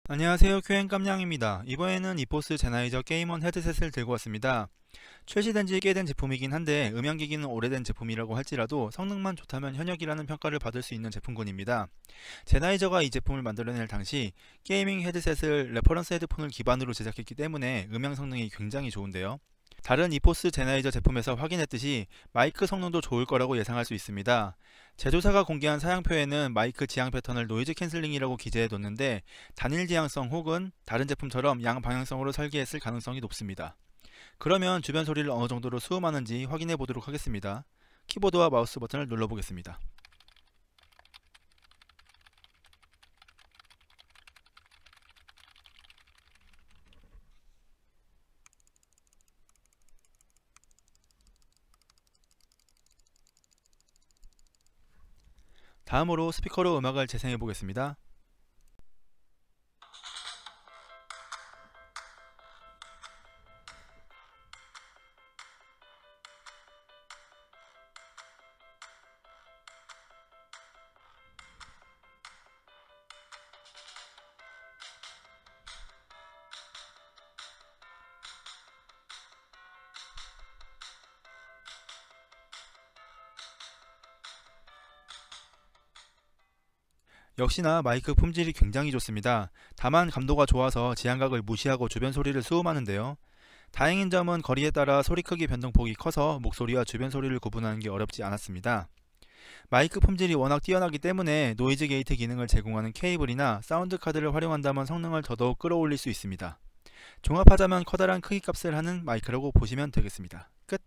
안녕하세요, 큐엔 깜냥입니다. 이번에는 이포스 제나이저 게임1 헤드셋을 들고 왔습니다. 출시된 지 꽤 된 제품이긴 한데 음향기기는 오래된 제품이라고 할지라도 성능만 좋다면 현역이라는 평가를 받을 수 있는 제품군입니다. 제나이저가 이 제품을 만들어낼 당시 게이밍 헤드셋을 레퍼런스 헤드폰을 기반으로 제작했기 때문에 음향 성능이 굉장히 좋은데요. 다른 이포스 제나이저 제품에서 확인했듯이 마이크 성능도 좋을 거라고 예상할 수 있습니다. 제조사가 공개한 사양표에는 마이크 지향 패턴을 노이즈 캔슬링이라고 기재해 뒀는데 단일 지향성 혹은 다른 제품처럼 양방향성으로 설계했을 가능성이 높습니다. 그러면 주변 소리를 어느 정도로 수음하는지 확인해 보도록 하겠습니다. 키보드와 마우스 버튼을 눌러 보겠습니다. 다음으로 스피커로 음악을 재생해 보겠습니다. 역시나 마이크 품질이 굉장히 좋습니다. 다만 감도가 좋아서 지향각을 무시하고 주변 소리를 수음하는데요. 다행인 점은 거리에 따라 소리 크기 변동폭이 커서 목소리와 주변 소리를 구분하는 게 어렵지 않았습니다. 마이크 품질이 워낙 뛰어나기 때문에 노이즈 게이트 기능을 제공하는 케이블이나 사운드 카드를 활용한다면 성능을 더더욱 끌어올릴 수 있습니다. 종합하자면 커다란 크기 값을 하는 마이크라고 보시면 되겠습니다. 끝!